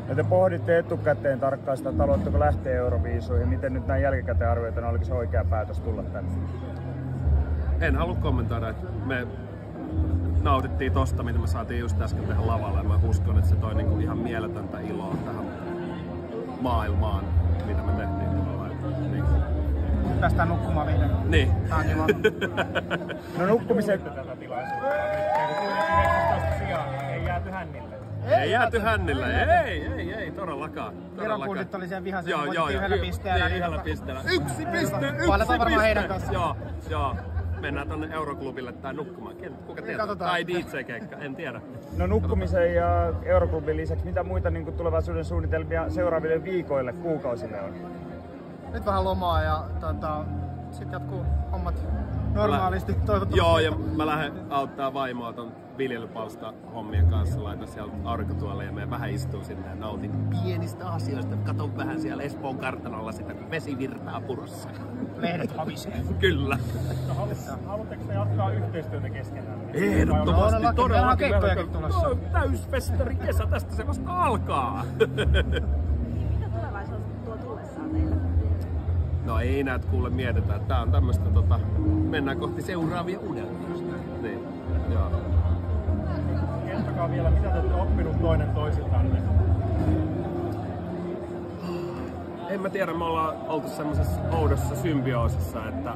No te pohditte etukäteen tarkkaan sitä, että haluatteko lähteä Euroviisuihin. Miten nyt näin jälkikäteen arvioitana, oliko se oikea päätös tulla tänne? En halua kommentoida, että me nautittiin tosta, mitä me saatiin just äsken tehdä lavalla. Mä uskon, että se toi niinku ihan mieletöntä iloa tähän maailmaan, mitä me tehtiin. Niin. Päästään nukkumaan vihdoin. Niin. Tää on kiva. No nukkumisen... Ei jääty hännille. Ei jääty hännille, ei todellakaan. Virokuudit oli siellä vihaisia, joo, yhdellä pisteellä. Yhdellä pisteellä. Yksi piste! Palataan varmaan heidän kanssaan. Joo. Mennään tonne Euroklubille tai nukkumaan. Kuka tietää? Tai DJ-keikka, en tiedä. No nukkumisen ja Euroklubin lisäksi, mitä muita niin tulevaisuuden suunnitelmia seuraaville viikoille, kuukausille on? Nyt vähän lomaa ja sitten jatkuu hommat normaalisti toivottavasti. Joo, ja mä lähden auttaa vaimoa ton viljelypalsta hommien kanssa. Laitan siellä aurinkotuolle ja menen vähän istuu sinne ja nautin pienistä asioista. Katon vähän siellä Espoon kartanolla sitä, kun vesi virtaa purossa. Lehdet havisee. Kyllä. Haluatteko te jatkaa yhteistyötä keskenään? Ehdottomasti, todellakin. Keikkojakin tulossa. Täysfestari kesä, tästä se vasta alkaa. Mitä tulevaisuus tuo tullessaan teille? No ei näet kuule mietitään. Tää on tämmöstä mennään kohti seuraavia unelmia. Niin, joo. Kertokaa vielä, mitä te olette oppinut toinen toisiltanne? En mä tiedä, me ollaan oltu semmosessa oudossa symbioosissa, että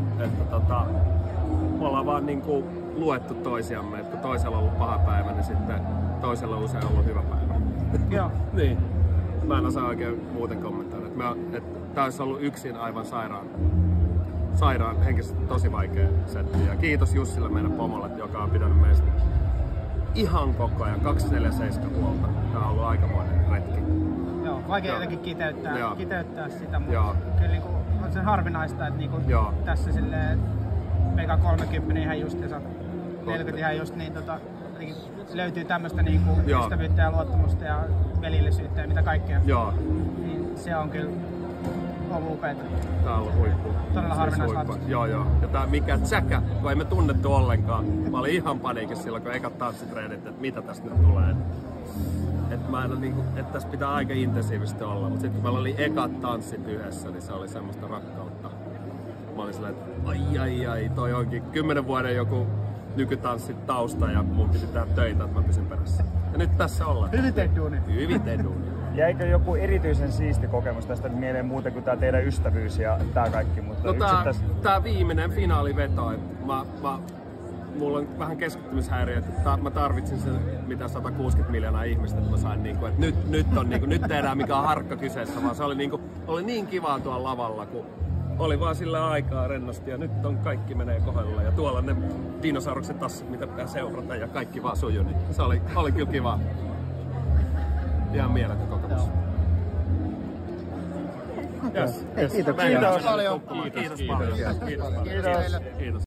me ollaan vaan niinku luettu toisiamme, että kun toisella on ollut paha päivä, niin sitten toisella on usein ollut hyvä päivä. Joo. Niin. Mä en osaa oikein muuten kommentoida. Tää olisi ollut yksin aivan sairaan henkisesti tosi vaikea setti. Ja kiitos Jussille, meidän pomolle, joka on pitänyt meistä ihan koko ajan 24/7 huolta. Tää on ollut aikamoinen retki. Joo, vaikea jotenkin kiteyttää sitä, mutta Joo. kyllä niinku, on se harvinaista, että niinku tässä silleen mega 30 ihan just ja 40 ihan just, niin löytyy tämmöistä niinku ystävyyttä ja luottamusta ja velillisyyttä ja mitä kaikkea. Joo. Niin se on kyllä ollut upeeta. Tää on ollut huippu. Todella harvinaislaatuista. Joo. Ja tää mikä tsäkä, kun ei me tunnettu ollenkaan. Mä olin ihan paniikissa silloin, kun ekat tanssitreenit, että mitä tästä nyt tulee. Että mä en niinku, että tässä pitää aika intensiivisesti olla, mutta sitten kun meillä oli ekat tanssit yhdessä, niin se oli semmoista rakkautta. Mä olin silleen, että ai, toi onkin 10 vuoden joku nykytanssit tausta ja mun piti tehdä töitä, että mä pysyn perässä. Ja nyt tässä ollaan. Hyvin teet duuni. Jäikö joku erityisen siisti kokemus tästä mieleen muuten kuin tää teidän ystävyys ja tää kaikki? Mutta no tää viimeinen finaaliveto, että mulla on vähän keskittymishäiriö, että mä tarvitsin sen mitä 160 miljoonaa ihmistä, että mä sain niinku, että nyt tehdään mikä on harkka kyseessä, vaan se oli niin kivaa tuolla lavalla, kun oli vaan sillä aikaa rennosti ja nyt on kaikki menee kohdalla ja tuolla ne dinosaurukset tassit, mitä pitää seurata ja kaikki vaan sujuu, niin se oli kyllä kiva. Ihan mieletön kokemus. Kiitos paljon. Kiitos paljon. Kiitos.